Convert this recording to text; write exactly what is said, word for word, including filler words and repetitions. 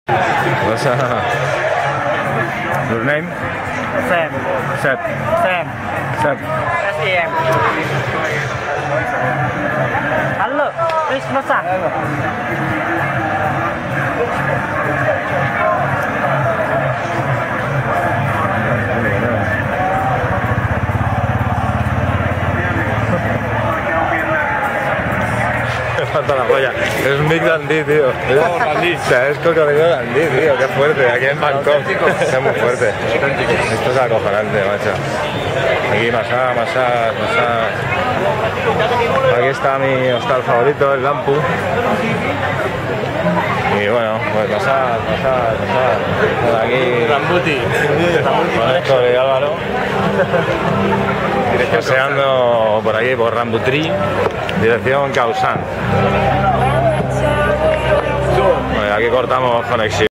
What's uh, your name? Sam. Seb. Sam. Seb. S A M. Halo, please masak. Falta la polla. Es un Big Dandy, tío. Oh, Dandy. O sea, es cocodrilo Dandy, tío. Qué fuerte. Aquí en Bangkok. Es muy fuerte. Esto es acojonante, macho. Aquí masá, masá, masá. Aquí está mi hostal favorito, el Lampu. Y bueno, pues masá, masá, masá. Por aquí. Rambuti. Con esto de Álvaro. Paseando por aquí, por Rambutri, dirección Khao San. Bueno, aquí cortamos conexión.